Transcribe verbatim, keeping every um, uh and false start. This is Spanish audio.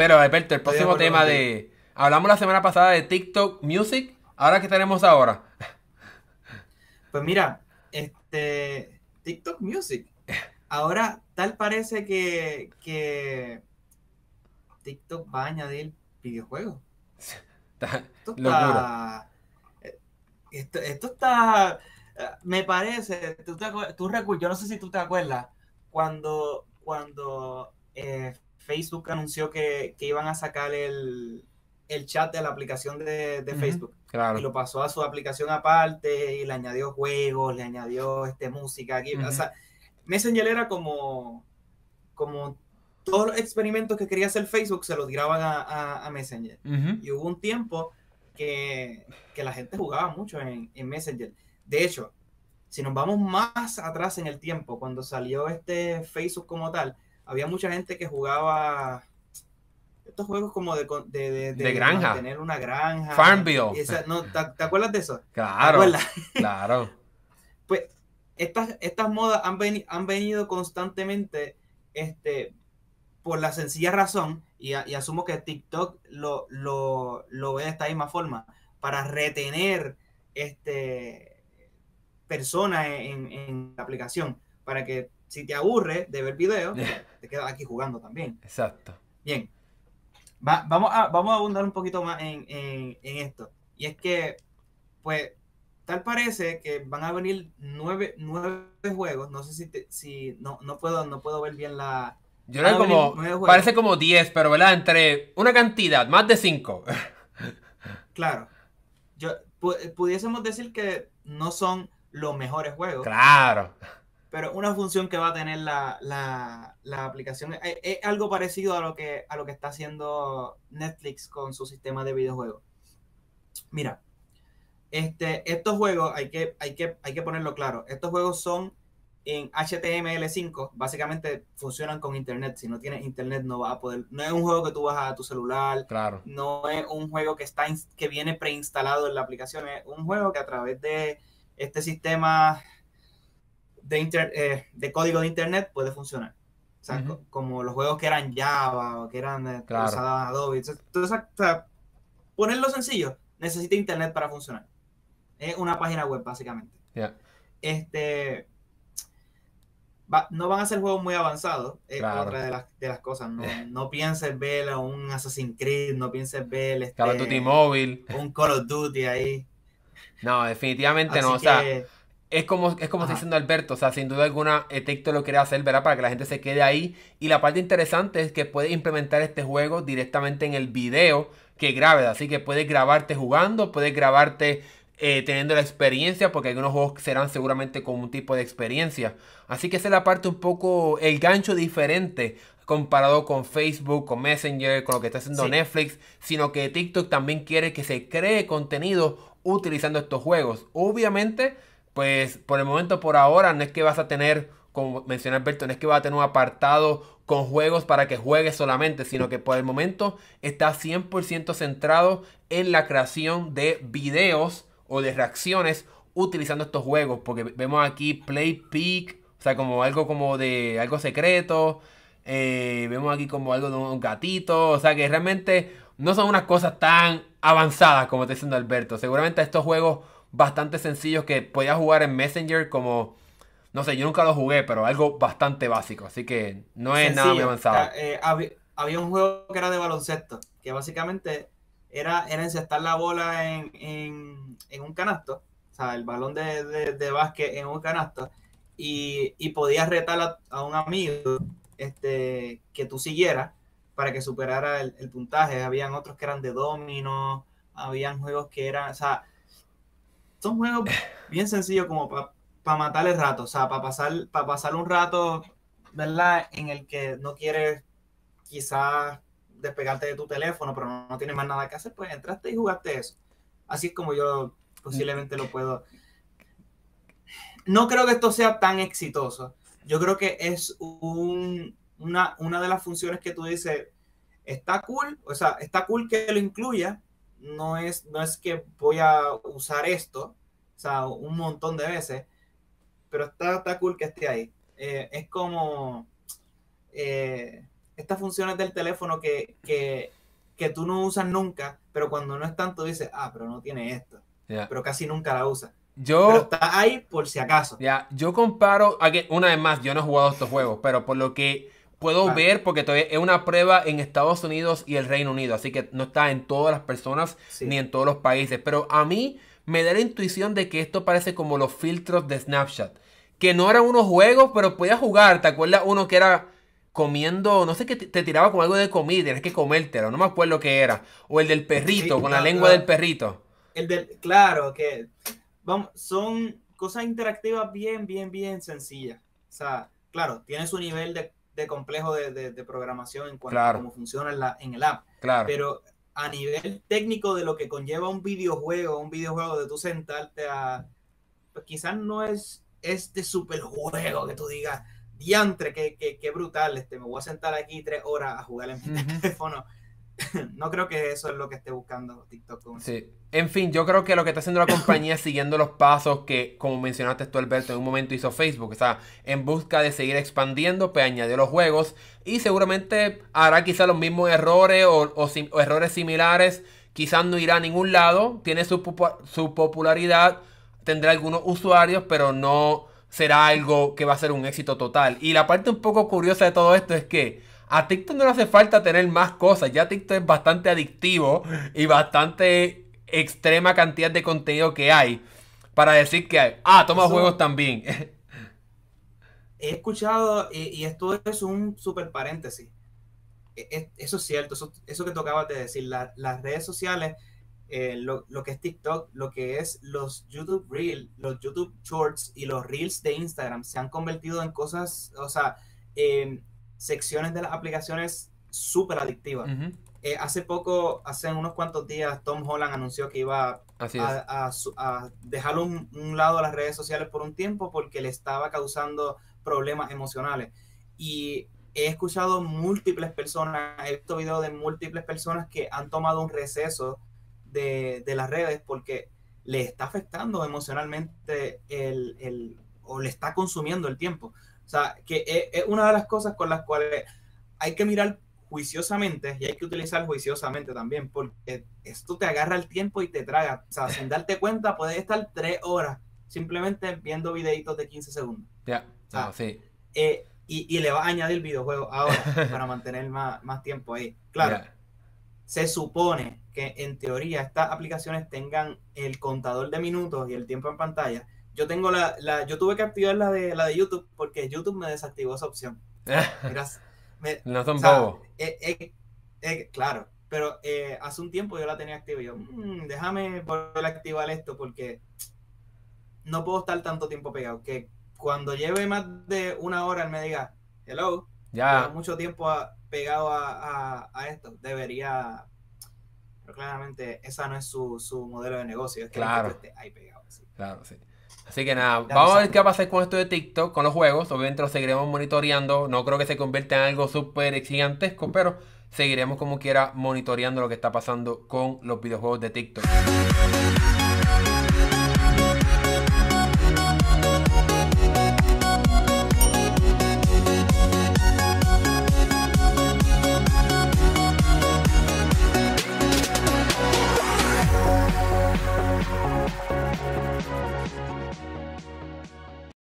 Pero, Alberto, el Estoy de próximo acuerdo tema contigo. de... Hablamos la semana pasada de TikTok Music. Ahora, ¿qué tenemos ahora? Pues mira, este TikTok Music. Ahora tal parece que, que TikTok va a añadir videojuegos. Esto Locura. está. eh, Esto, esto está. eh, Me parece. Tú, te acuer- tú recu- yo no sé si tú te acuerdas cuando, cuando eh, Facebook anunció que, que iban a sacar el, el chat de la aplicación de, de Ujú, Facebook y claro. lo pasó a su aplicación aparte y le añadió juegos, le añadió este, música. Aquí. O Ujú. sea, Messenger era como, como todos los experimentos que quería hacer Facebook se los tiraban a, a, a Messenger. Ujú. Y hubo un tiempo que, que la gente jugaba mucho en, en Messenger. De hecho, si nos vamos más atrás en el tiempo, cuando salió este Facebook como tal, había mucha gente que jugaba estos juegos como de, de, de, De de granja. mantener una granja. Y Farmville. esa, no, ¿te, ¿te acuerdas de eso? ¿Te Claro. acuerdas? Claro. Pues estas, estas modas han, veni, han venido constantemente este, por la sencilla razón, y, y asumo que TikTok lo, lo, lo ve de esta misma forma, para retener este, personas en, en la aplicación, para que si te aburre de ver videos, pues te quedas aquí jugando también. Exacto. Bien, va, vamos, a, vamos a abundar un poquito más en, en, en esto. Y es que, pues, tal parece que van a venir nueve, nueve juegos. No sé si, te, si no, no, puedo, no puedo ver bien la... Yo creo Van que a venir como... nueve juegos. Parece como diez, pero ¿verdad? Entre una cantidad, más de cinco. Claro, yo, pu pudiésemos decir que no son los mejores juegos, Claro. pero una función que va a tener la, la, la aplicación es, es, algo parecido a lo, que, a lo que está haciendo Netflix con su sistema de videojuegos. Mira, este, estos juegos hay que, hay, que, hay que ponerlo claro. Estos juegos son en H T M L cinco, básicamente funcionan con internet. Si no tienes internet no vas a poder. No es un juego que tú vas a tu celular, Claro. no es un juego que, está, que viene preinstalado en la aplicación, es un juego que a través de este sistema de, inter, eh, de código de internet puede funcionar. O sea, Ujú. co como los juegos que eran Java o que eran eh, que Claro. usaban Adobe. Entonces, o sea, ponerlo sencillo, necesita internet para funcionar. Es una página web, básicamente. Yeah. Este, va, no van a ser juegos muy avanzados, es Claro. otra de las, de las cosas. No, no pienses ver un Assassin's Creed, no pienses ver Call of Duty este, móvil. un Call of Duty ahí. No, definitivamente no. Así O sea, que, es como, es como está ajá, diciendo Alberto. O sea, sin duda alguna, eh, TikTok lo quiere hacer, ¿verdad? Para que la gente se quede ahí. Y la parte interesante es que puedes implementar este juego directamente en el video que grabes. Así que puedes grabarte jugando, puedes grabarte eh, teniendo la experiencia, porque algunos juegos serán seguramente con un tipo de experiencia. Así que esa es la parte un poco, el gancho diferente comparado con Facebook, con Messenger, con lo que está haciendo sí, Netflix, sino que TikTok también quiere que se cree contenido utilizando estos juegos. Obviamente, pues por el momento, por ahora, no es que vas a tener, como mencionó Alberto, no es que vas a tener un apartado con juegos para que juegues solamente, sino que por el momento está cien por ciento centrado en la creación de videos o de reacciones utilizando estos juegos, porque vemos aquí Play Peak, o sea, como algo como de algo secreto, eh, vemos aquí como algo de un gatito, o sea que realmente no son unas cosas tan avanzadas como está diciendo Alberto. Seguramente estos juegos bastante sencillos que podías jugar en Messenger como, no sé, yo nunca lo jugué, pero algo bastante básico, así que no es nada muy sencillo. avanzado. Eh, había, había un juego que era de baloncesto, que básicamente era, era encestar la bola en, en, en un canasto, o sea, el balón de, de, de básquet en un canasto, y, y podías retar a, a un amigo este, que tú siguieras para que superara el, el puntaje. Habían otros que eran de domino, habían juegos que eran, o sea, son juegos bien sencillos como para pa matar el rato, o sea, para pasar, para pasar un rato, ¿verdad? En el que no quieres quizás despegarte de tu teléfono, pero no, no tienes más nada que hacer, pues entraste y jugaste eso. Así es como yo posiblemente lo puedo. No creo que esto sea tan exitoso. Yo creo que es un, una, una de las funciones que tú dices, está cool, o sea, está cool que lo incluya, no es, no es que voy a usar esto, o sea, un montón de veces, pero está, está cool que esté ahí. Eh, es como, eh, estas funciones del teléfono que, que, que tú no usas nunca, pero cuando no están tú dices, ah, pero no tiene esto. Yeah. Pero casi nunca la usa. Yo, pero está ahí por si acaso. Ya, yo comparo, aquí, una vez más, yo no he jugado estos juegos, pero por lo que puedo Vale. ver, porque todavía es una prueba en Estados Unidos y el Reino Unido, así que no está en todas las personas Sí. ni en todos los países, pero a mí me da la intuición de que esto parece como los filtros de Snapchat, que no eran unos juegos, pero podías jugar. ¿Te acuerdas uno que era comiendo, no sé, qué te te tiraba con algo de comida, tienes que comértelo, no me acuerdo qué era, o el del perrito, Sí, con la la- lengua la- del perrito? El del, claro, que vamos, son cosas interactivas bien, bien, bien sencillas. O sea, claro, tiene su nivel de, de complejo de, de, de programación en cuanto Claro. a cómo funciona en, la, en el app. Claro. Pero a nivel técnico de lo que conlleva un videojuego, un videojuego de tú sentarte a... Pues quizás no es este super juego que tú digas, diantre, qué, qué, qué brutal, este, me voy a sentar aquí tres horas a jugar en mi Ujú. teléfono. No creo que eso es lo que esté buscando TikTok con eso. Sí. En fin, yo creo que lo que está haciendo la compañía es siguiendo los pasos que, como mencionaste tú, Alberto, en un momento hizo Facebook. O sea, en busca de seguir expandiendo, pues añadió los juegos y seguramente hará quizá los mismos errores o, o sim- o errores similares. Quizás no irá a ningún lado, tiene su, popu- su popularidad, tendrá algunos usuarios, pero no será algo que va a ser un éxito total. Y la parte un poco curiosa de todo esto es que a TikTok no le hace falta tener más cosas. Ya TikTok es bastante adictivo y bastante extrema cantidad de contenido que hay para decir que hay. Ah, toma Eso- juegos también. He escuchado, y, y esto es un super paréntesis, e- e- eso es cierto, eso, eso que tú acabas de decir, la- las redes sociales, eh, lo, lo que es TikTok, lo que es los YouTube Reels, los YouTube Shorts y los Reels de Instagram se han convertido en cosas, o sea, eh, secciones de las aplicaciones súper adictivas. Ujú. Eh, hace poco, hace unos cuantos días, Tom Holland anunció que iba Así es. a, a su- a dejar un, un lado a las redes sociales por un tiempo porque le estaba causando problemas emocionales. Y he escuchado múltiples personas, he visto videos de múltiples personas que han tomado un receso de, de las redes porque le está afectando emocionalmente el, el, o le está consumiendo el tiempo. O sea, que es, es una de las cosas con las cuales hay que mirar juiciosamente y hay que utilizar juiciosamente también, porque esto te agarra el tiempo y te traga. O sea, sin darte cuenta, puedes estar tres horas simplemente viendo videitos de quince segundos. Ya. Ah. No, sí. Eh, y, y le vas a añadir videojuegos ahora para mantener más, más tiempo ahí. Claro, Ya. se supone que en teoría estas aplicaciones tengan el contador de minutos y el tiempo en pantalla. Yo tengo la, la yo tuve que activar la de la de YouTube porque YouTube me desactivó esa opción. Mira, me, No son o sea, bobos. eh, eh, eh, claro, pero eh, hace un tiempo yo la tenía activa y yo, mmm, déjame volver a activar esto porque no puedo estar tanto tiempo pegado. Que cuando lleve más de una hora él me diga, hello, Ya. llevo mucho tiempo a- pegado a, a, a esto, debería, pero claramente esa no es su, su modelo de negocio, es que, Claro. que tú estés ahí pegado. Así. Claro, sí. Así que nada, Ya vamos lo a ver sabes. qué va a pasar con esto de TikTok, con los juegos. Obviamente lo seguiremos monitoreando. No creo que se convierta en algo súper gigantesco, pero seguiremos como quiera monitoreando lo que está pasando con los videojuegos de TikTok.